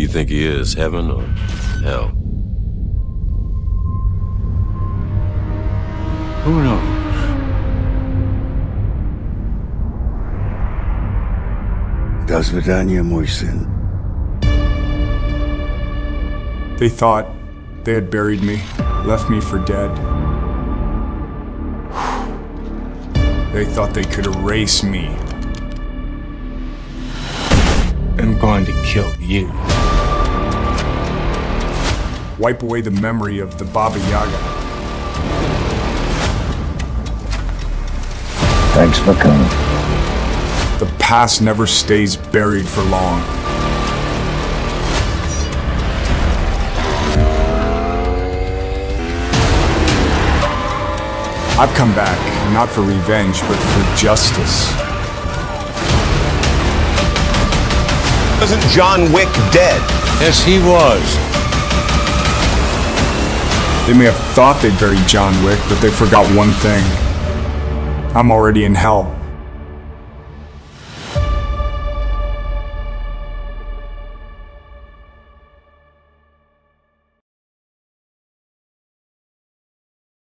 think he is, heaven or hell? Who knows? До свидания, мой сын. They thought they had buried me, left me for dead. They thought they could erase me. I'm going to kill you. Wipe away the memory of the Baba Yaga. Thanks for coming. The past never stays buried for long. I've come back, not for revenge, but for justice. Wasn't John Wick dead? Yes, he was. They may have thought they buried John Wick, but they forgot one thing. I'm already in hell.